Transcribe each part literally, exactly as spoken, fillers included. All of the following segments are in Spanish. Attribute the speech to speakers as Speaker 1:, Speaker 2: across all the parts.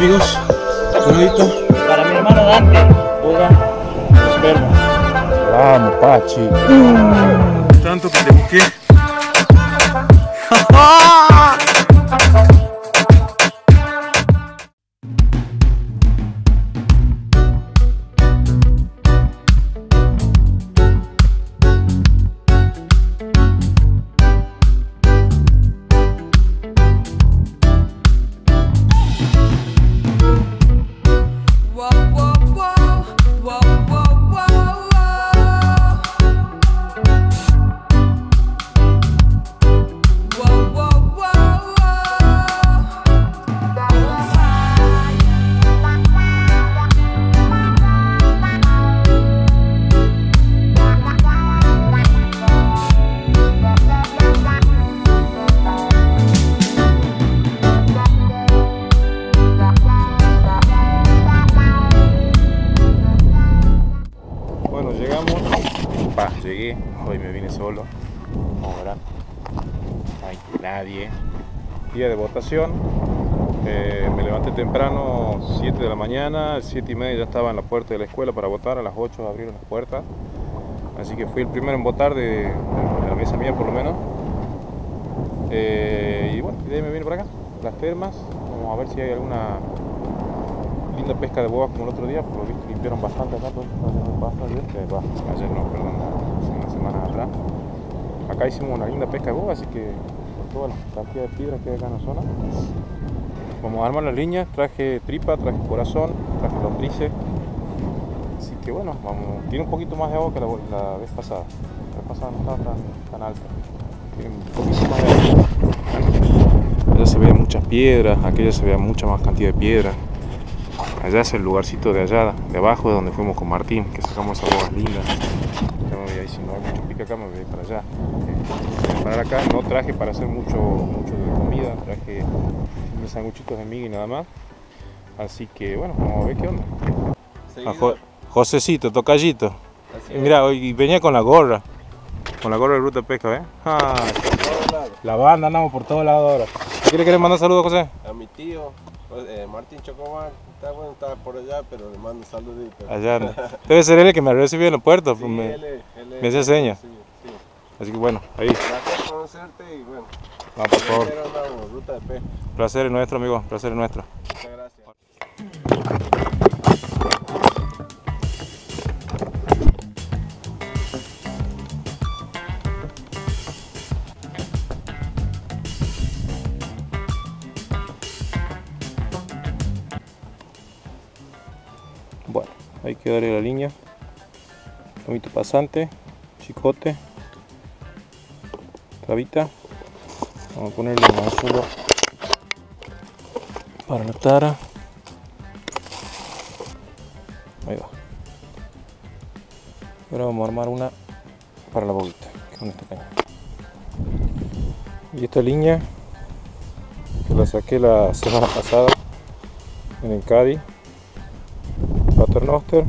Speaker 1: amigos, saludito.
Speaker 2: Para mi hermano Dante, Buda, esperma.
Speaker 1: Vamos, Pachi. Tanto que te busqué. Llegué, hoy me vine solo, como verán, no hay nadie. Día de votación, eh, me levanté temprano, siete de la mañana, siete y media ya estaba en la puerta de la escuela para votar, a las ocho abrieron las puertas, así que fui el primero en votar de, de la mesa mía por lo menos. Eh, y bueno, de ahí me vine para acá, las termas, vamos a ver si hay alguna linda pesca de boas como el otro día, por lo visto limpiaron bastante acá, todo ayer no, perdón. Unas semanas atrás. Acá hicimos una linda pesca de boga, así que por toda la cantidad de piedras que hay acá en la zona vamos a armar las líneas. Traje tripa, traje corazón, traje lombrices, así que bueno, vamos. Tiene un poquito más de agua que la, la vez pasada. La vez pasada no estaba tan, tan alta, tiene un poquito más de agua. Allá se veían muchas piedras, aquella se veía mucha más cantidad de piedras. Allá es el lugarcito de allá, de abajo, de donde fuimos con Martín, que sacamos esas bogas lindas. Ya me voy ahí, si no hay mucho pique acá, me voy para allá. Eh, para acá no traje para hacer mucho, mucho de comida, traje unos sanguchitos de miga y nada más. Así que bueno, vamos a ver qué onda. A Jo- Josecito, tocallito. Y mira, hoy venía con la gorra, con la gorra de Ruta de Pesca, ¿eh? Ah, la banda, andamos por todos lados ahora. ¿A quién le querés mandar saludos, José?
Speaker 3: A mi tío, eh, Martín Chocomar, está bueno, estaba por allá, pero le mando un saludito.
Speaker 1: Allá anda. Debe ser él el que me recibió en el puerto,
Speaker 3: Sí,
Speaker 1: me,
Speaker 3: él es, él es,
Speaker 1: me hacía señas.
Speaker 3: Sí, sí.
Speaker 1: Así que bueno, ahí.
Speaker 3: Gracias por conocerte y bueno.
Speaker 1: Vamos, por favor.
Speaker 3: Andamos, Ruta de Pesca.
Speaker 1: Placer es nuestro, amigo, placer es nuestro.
Speaker 3: Muchas gracias.
Speaker 1: Bueno, hay que darle la línea. Lomito pasante, chicote, trabita. Vamos a ponerle un anzuelo para la tara. Ahí va. Ahora vamos a armar una para la boguita, que es con esta caña. Y esta línea que la saqué la semana pasada en el Cádiz. Paternoster.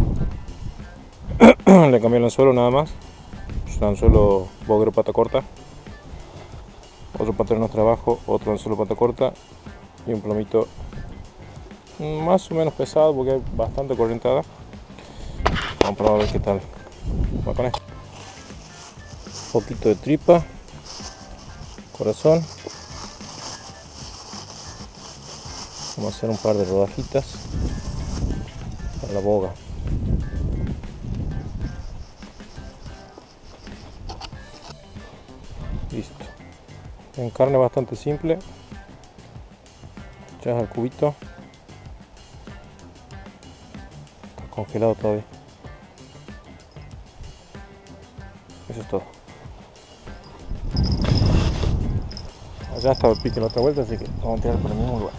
Speaker 1: Le cambié el anzuelo nada más. Es un anzuelo boguero pata corta. Otro Paternoster abajo, otro anzuelo pata corta y un plomito más o menos pesado porque hay bastante corrientada. Vamos a probar a ver qué tal va con esto. Un poquito de tripa, corazón. Vamos a hacer un par de rodajitas para la boga. Listo. En carne bastante simple. Echas al cubito. Está congelado todavía. Eso es todo. Allá estaba el pique en la otra vuelta, así que vamos a tirar por el mismo lugar.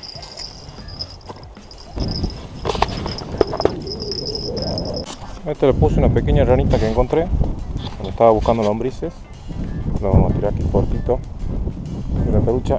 Speaker 1: A este le puse una pequeña ranita que encontré cuando estaba buscando lombrices. Lo vamos a tirar aquí cortito. Y la pelucha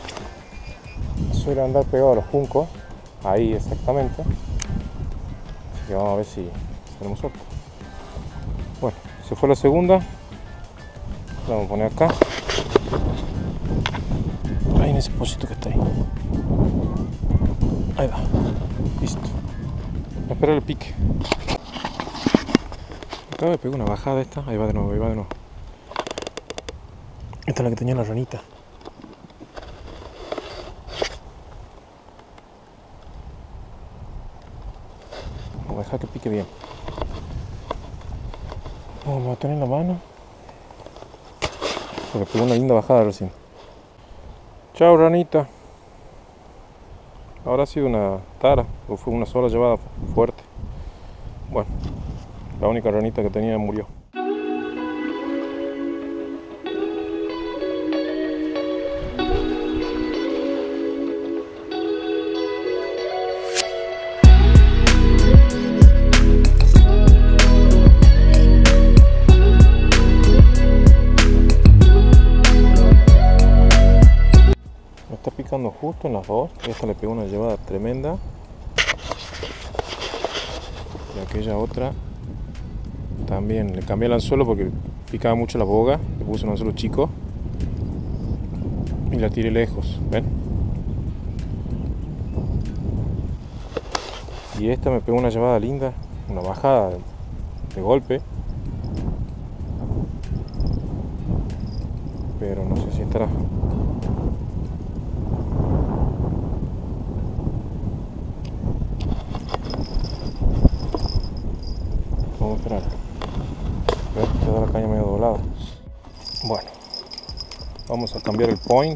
Speaker 1: suele andar pegado a los juncos, ahí exactamente. Así que vamos a ver si tenemos suerte. Bueno, se fue la segunda. La vamos a poner acá. Ahí en ese pocito que está ahí. Ahí va. Listo. Espera el pique. Acá me pegó una bajada esta. Ahí va de nuevo, ahí va de nuevo. Esta es la que tenía la ranita. Vamos a dejar que pique bien. Vamos a tener la mano. Porque pegó una linda bajada recién. Chao, ranita. Habrá sido una tara o fue una sola llevada fuerte. Bueno, la única ranita que tenía murió. Justo en las dos, esta le pegó una llevada tremenda y aquella otra también le cambié el anzuelo porque picaba mucho la boga, le puse un anzuelo chico y la tiré lejos, ¿ven? Y esta me pegó una llevada linda, una bajada de, de golpe, pero no sé si estará. Vamos a esperar. ¿Ves? Queda la caña medio doblada. Bueno, vamos a cambiar el point.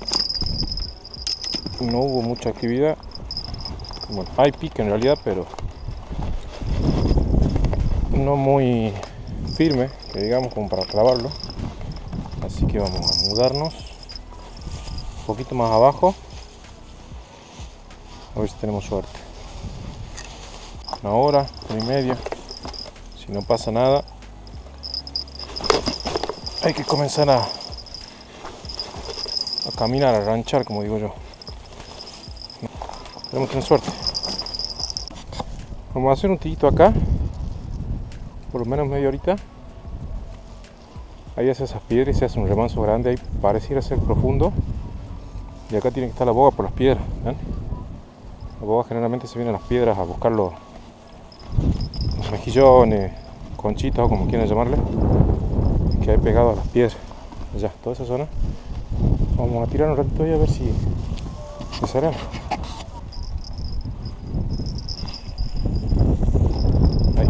Speaker 1: No hubo mucha actividad. Bueno, hay pique en realidad, pero no muy firme, que digamos, como para clavarlo. Así que vamos a mudarnos un poquito más abajo. A ver si tenemos suerte. Una hora, una y media. Si no pasa nada, hay que comenzar a, a caminar, a ranchar, como digo yo. Esperemos tener suerte. Vamos a hacer un tillito acá, por lo menos media horita. Ahí hace esas piedras y se hace un remanso grande, ahí pareciera ser profundo. Y acá tiene que estar la boga por las piedras, ¿ven? La boga generalmente se viene a las piedras a buscar los mejillones, conchitas o como quieran llamarle, que hay pegado a las piedras. Allá, toda esa zona. Vamos a tirar un ratito ahí a ver si, si sale. Ahí.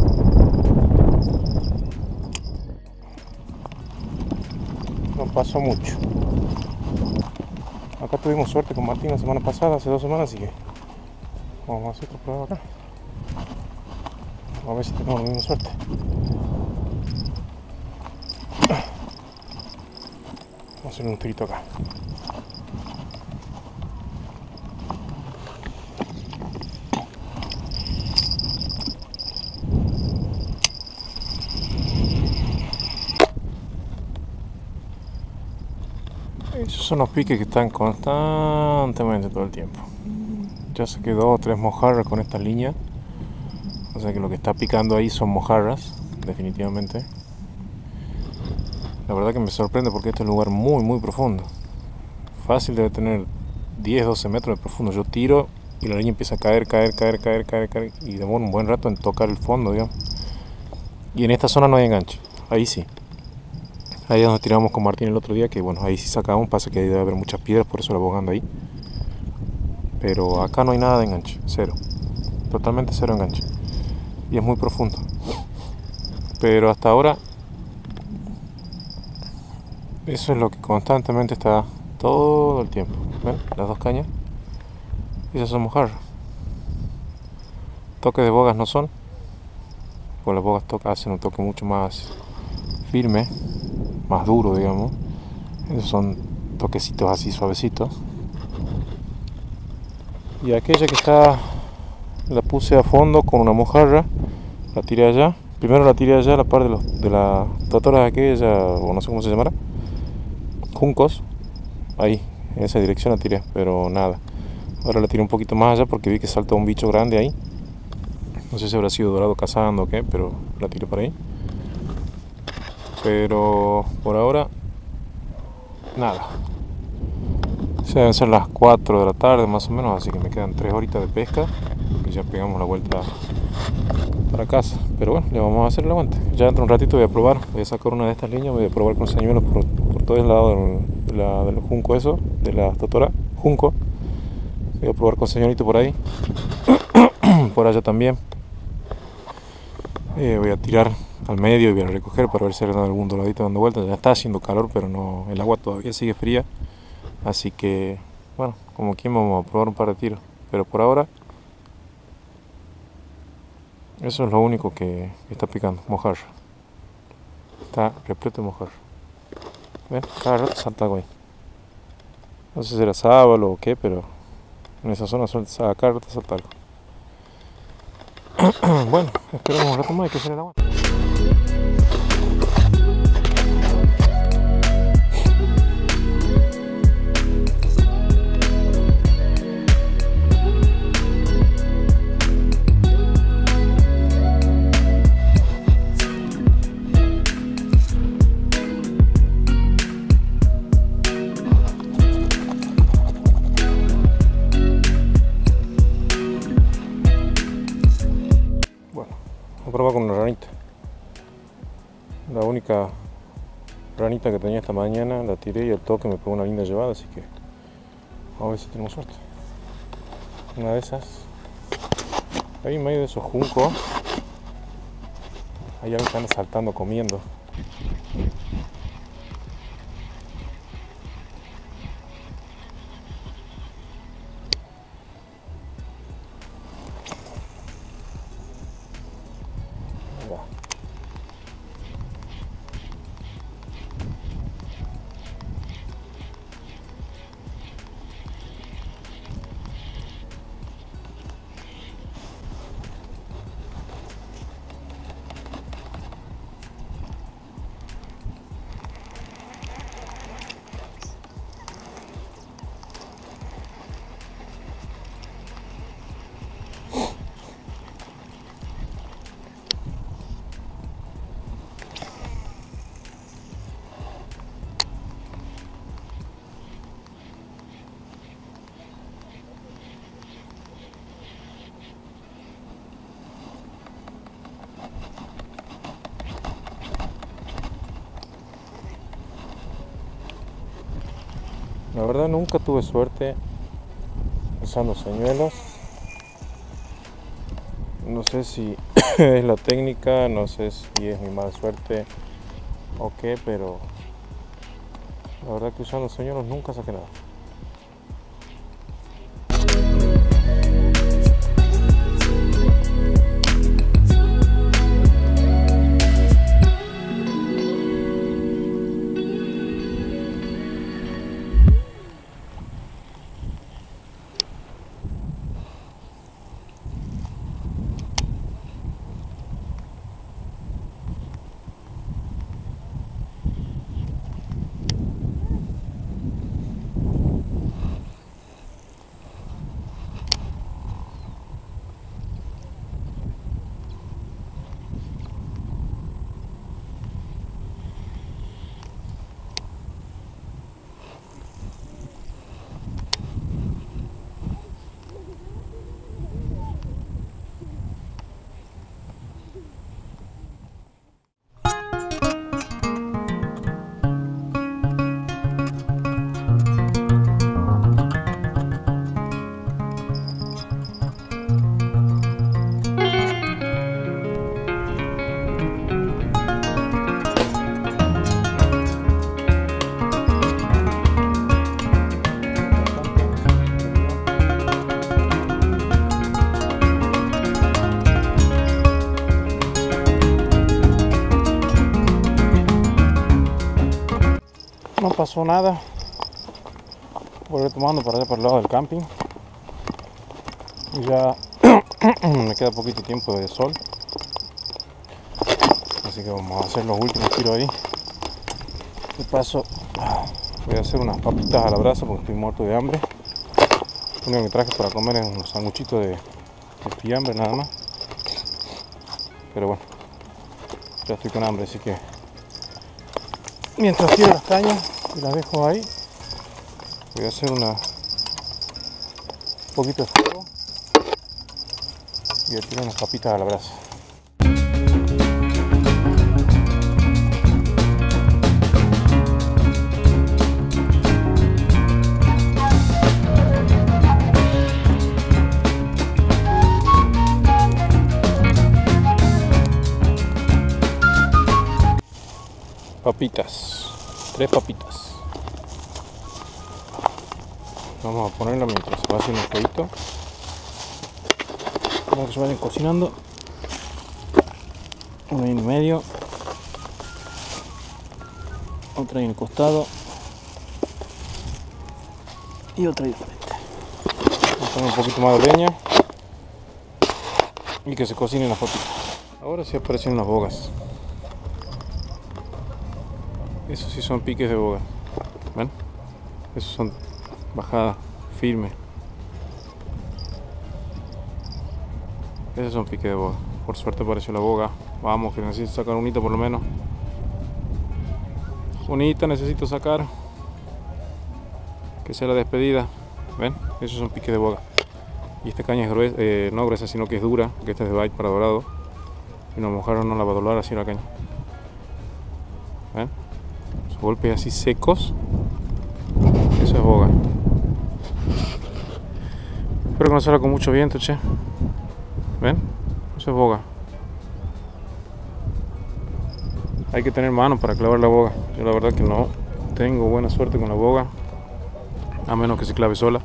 Speaker 1: No pasó mucho. Acá tuvimos suerte con Martín la semana pasada, hace dos semanas, así que vamos a hacer otra prueba acá. A ver si tenemos la misma suerte. Vamos a hacer un tirito acá. Esos son los piques que están constantemente todo el tiempo. Ya se quedó tres mojarras con esta línea. O sea que lo que está picando ahí son mojarras, definitivamente. La verdad que me sorprende porque este es un lugar muy muy profundo. Fácil debe tener diez a doce metros de profundo. Yo tiro y la línea empieza a caer, caer, caer, caer, caer, caer y demora un buen rato en tocar el fondo, digamos. Y en esta zona no hay enganche, ahí sí. Ahí es donde tiramos con Martín el otro día, que bueno, ahí sí sacamos, pasa que ahí debe haber muchas piedras, por eso la bogando ahí. Pero acá no hay nada de enganche, cero. Totalmente cero enganche. Y es muy profundo, pero hasta ahora eso es lo que constantemente está todo el tiempo. ¿Ven? Las dos cañas, esas son mojarras. Toques de bogas no son, pues las bogas toca, hacen un toque mucho más firme, más duro, digamos. Esos son toquecitos así suavecitos. Y aquella que está, la puse a fondo con una mojarra. La tiré allá, primero la tiré allá a la par de, los, de la totora aquella, o no sé cómo se llamará, juncos, ahí, en esa dirección la tiré, pero nada. Ahora la tiré un poquito más allá porque vi que saltó un bicho grande ahí. No sé si habrá sido dorado cazando o qué, pero la tiré por ahí. Pero por ahora, nada. Ya deben ser las cuatro de la tarde más o menos, así que me quedan tres horitas de pesca y ya pegamos la vuelta para casa. Pero bueno, le vamos a hacer el aguante. Ya dentro de un ratito voy a probar, voy a sacar una de estas líneas, voy a probar con señuelos por, por todo el lado del, de la, del junco eso, de la totora, junco. Voy a probar con señuelito por ahí, por allá también. Eh, voy a tirar al medio y voy a recoger para ver si hay algún doradito dando vueltas. Ya está haciendo calor, pero no, el agua todavía sigue fría. Así que, bueno, como quien vamos a probar un par de tiros. Pero por ahora, eso es lo único que está picando, mojarra. Está repleto de mojarra. ¿Ven? Cada rato salta algo ahí. No sé si era sábalo o qué, pero en esa zona suelta, cada rato salta algo. Bueno, esperemos un rato más y que se el agua. Voy a probar con una ranita. La única ranita que tenía esta mañana la tiré y el toque me pegó una linda llevada, así que vamos a ver si tenemos suerte. Una de esas. Ahí en medio de esos juncos hay algo que anda saltando comiendo. La verdad nunca tuve suerte usando señuelos. No sé si es la técnica, no sé si es mi mala suerte o qué, pero la verdad que usando señuelos nunca saqué nada. No pasó nada. Voy retomando para allá para el lado del camping. Y ya me queda poquito tiempo de sol. Así que vamos a hacer los últimos tiros ahí. De paso voy a hacer unas papitas a la brasa porque estoy muerto de hambre. Lo único que traje para comer es unos sanguchitos de, de fiambre nada más. Pero bueno, ya estoy con hambre, así que mientras tiro las cañas y las dejo ahí, Voy a hacer una un poquito de fuego y voy a tirar unas papitas a la brasa. Papitas, tres papitas. Vamos a ponerlo mientras se va haciendo el fueguito. Para que se vayan cocinando. Una ahí en el medio. Otra ahí en el costado. Y otra ahí al frente. Vamos a poner un poquito más de leña. Y que se cocinen las papitas. Ahora sí aparecen unas bogas. Esos sí son piques de boga. ¿Ven? Esos son bajadas firmes. Esos son piques de boga. Por suerte apareció la boga. Vamos, que necesito sacar unita por lo menos. Unita necesito sacar. Que sea la despedida. ¿Ven? Esos son piques de boga. Y esta caña es gruesa, eh, no gruesa, sino que es dura. Que esta es de bite para dorado. Y una mujer no la va a doblar así la caña. ¿Ven? Golpes así secos, eso es boga. Espero que no salga con mucho viento, che. ¿Ven? Eso es boga. Hay que tener mano para clavar la boga. Yo la verdad que no tengo buena suerte con la boga, a menos que se clave sola.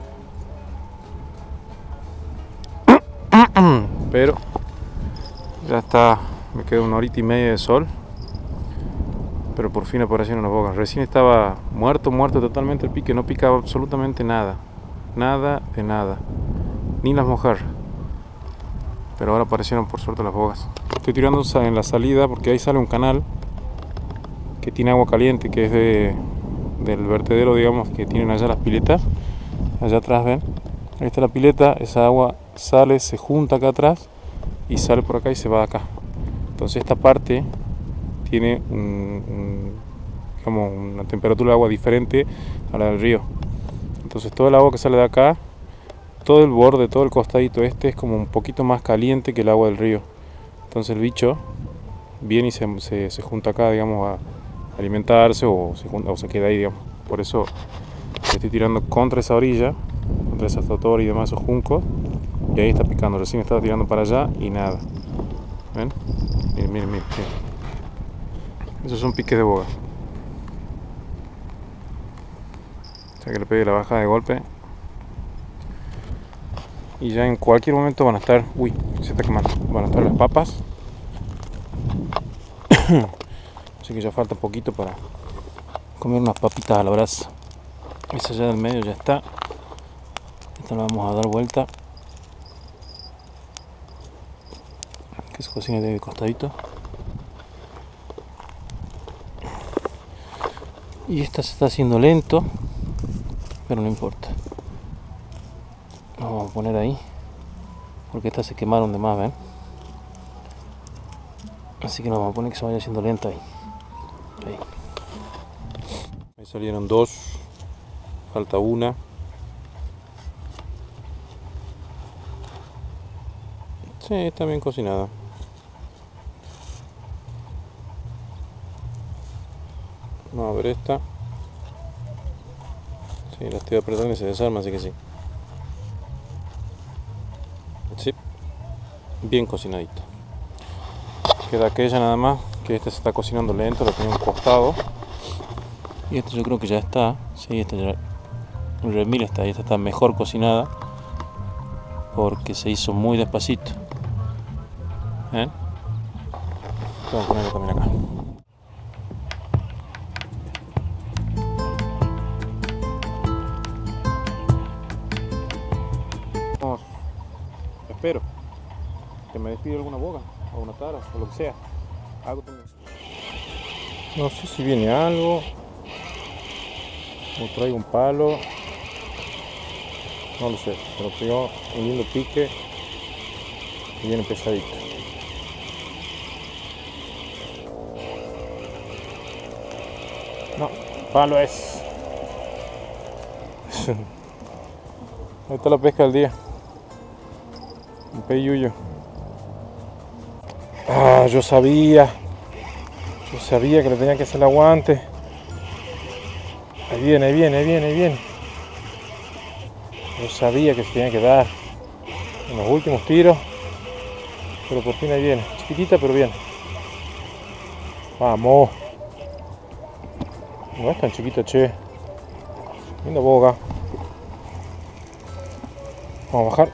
Speaker 1: Pero ya está, me queda una horita y media de sol. Pero por fin aparecieron las bogas. Recién estaba muerto, muerto totalmente el pique. No picaba absolutamente nada. Nada de nada. Ni las mojar. Pero ahora aparecieron por suerte las bogas. Estoy tirando en la salida porque ahí sale un canal que tiene agua caliente, que es de, del vertedero, digamos, que tienen allá las piletas. Allá atrás, ven. Ahí está la pileta. Esa agua sale, se junta acá atrás y sale por acá y se va acá. Entonces esta parte tiene un, un, digamos, una temperatura de agua diferente a la del río. Entonces todo el agua que sale de acá, todo el borde, todo el costadito este es como un poquito más caliente que el agua del río. Entonces el bicho viene y se, se, se junta acá, digamos, a alimentarse o se, junta, o se queda ahí, digamos. Por eso estoy tirando contra esa orilla, contra esa totora y demás, esos juncos, y ahí está picando. Recién estaba tirando para allá y nada. ¿Ven? Miren, miren, miren. miren. Esos son piques de boga. O sea que le pegue la bajada de golpe. Y ya en cualquier momento van a estar... Uy, se está quemando. Van a estar las papas. Así que ya falta poquito para comer unas papitas a la brasa. Esa ya del medio ya está. Esta la vamos a dar vuelta. Que se cocine de costadito. Y esta se está haciendo lento, pero no importa. Lo vamos a poner ahí, porque estas se quemaron de más, ¿ven? Así que nos vamos a poner que se vaya haciendo lento ahí. Ahí, ahí salieron dos, falta una. Sí, está bien cocinada. Vamos a ver esta. Sí, la estoy apretando y se desarma, así que sí. Sí, bien cocinadita. Queda aquella nada más, que esta se está cocinando lento, la tengo a un costado. Y esta yo creo que ya está. Sí, esta ya... El remil está ahí, esta está mejor cocinada. Porque se hizo muy despacito. ¿Eh? Vamos a ponerlo también acá. Espero que me despide alguna boga o una tara o lo que sea. Algo también. No sé si viene algo o traigo un palo, no lo sé, pero pegó un lindo pique y viene pesadito. No, palo es. Ahí está la pesca del día. Un peyuyo. Ah, yo sabía. Yo sabía que le tenía que hacer el aguante. Ahí viene, ahí viene, ahí viene, ahí viene. Yo sabía que se tenía que dar en los últimos tiros. Pero por fin ahí viene. Chiquitita pero bien. Vamos. No es tan chiquita, che. Linda boga. Vamos a bajar.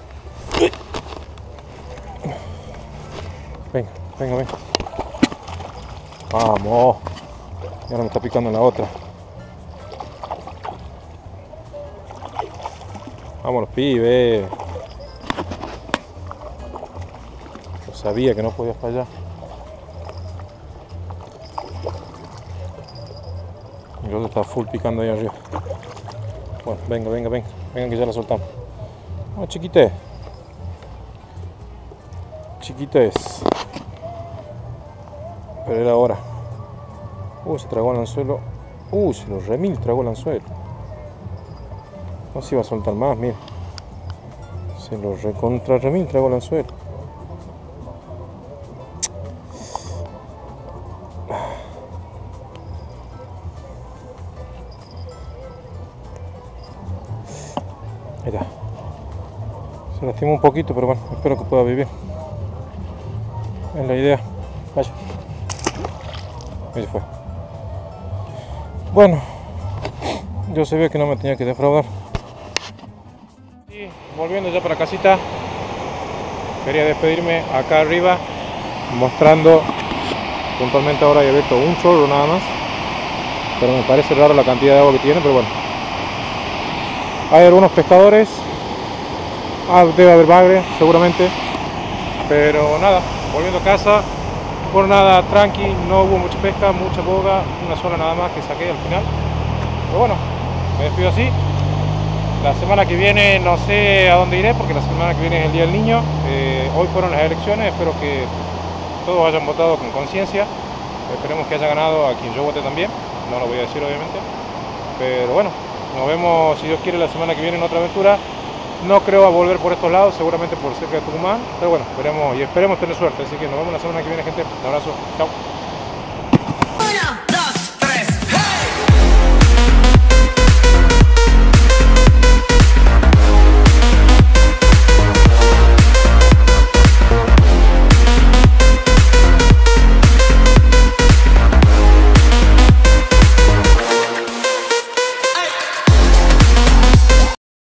Speaker 1: Venga, venga, venga. Vamos. Y ahora me está picando en la otra. Vamos los pibes. Yo sabía que no podía fallar. El otro está full picando ahí arriba. Bueno, venga, venga, venga. Venga que ya la soltamos. Oh, chiquita es. Chiquita es. Pero era ahora. Uh, se tragó el anzuelo. Uh, se lo remil tragó el anzuelo. No se iba a soltar más, mire. Se lo recontra remil tragó el anzuelo. Ahí está. Se lastimó un poquito, pero bueno, espero que pueda vivir. Es la idea. Vaya. Ahí se fue. Bueno, yo sabía que no me tenía que defraudar. Y volviendo ya para casita, quería despedirme acá arriba, mostrando puntualmente ahora he abierto un chorro nada más. Pero me parece raro la cantidad de agua que tiene, pero bueno. Hay algunos pescadores, ah, debe haber bagre seguramente, pero nada, volviendo a casa, por nada tranqui, no hubo mucha pesca, mucha boga, una sola nada más que saqué al final. Pero bueno, me despido así. La semana que viene no sé a dónde iré, porque la semana que viene es el Día del Niño. Eh, hoy fueron las elecciones, espero que todos hayan votado con conciencia. Esperemos que haya ganado a quien yo voté también, no lo voy a decir obviamente, pero bueno. Nos vemos, si Dios quiere, la semana que viene en otra aventura. No creo a volver por estos lados, seguramente por cerca de Tucumán. Pero bueno, esperemos y esperemos tener suerte. Así que nos vemos la semana que viene, gente. Un abrazo. Chao.